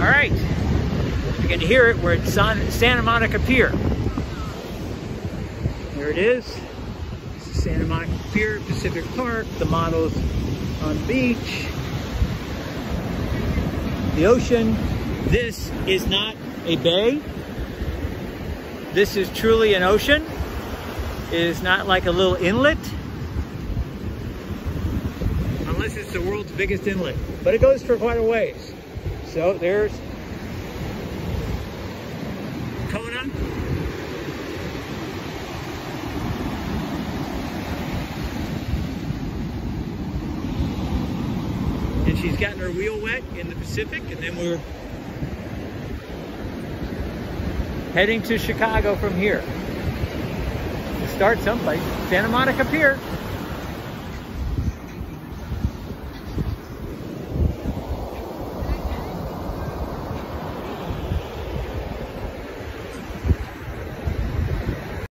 All right, you can hear it. We're at Santa Monica Pier. There it is. This is Santa Monica Pier, Pacific Park. The model's on the beach. The ocean. This is not a bay. This is truly an ocean. It is not like a little inlet. Unless it's the world's biggest inlet. But it goes for quite a ways. So there's Kona. And she's gotten her wheel wet in the Pacific, and then we're heading to Chicago from here. To start someplace. Santa Monica Pier.